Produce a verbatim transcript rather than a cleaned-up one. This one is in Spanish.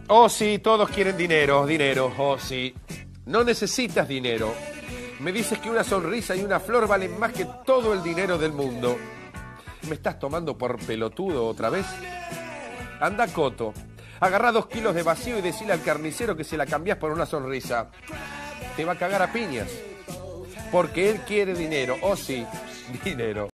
Oh, sí, todos quieren dinero, dinero, oh, sí. No necesitas dinero. Me dices que una sonrisa y una flor valen más que todo el dinero del mundo. ¿Me estás tomando por pelotudo otra vez? Anda, Coto. Agarrá dos kilos de vacío y decile al carnicero que se la cambiás por una sonrisa. Te va a cagar a piñas. Porque él quiere dinero, oh, sí, dinero.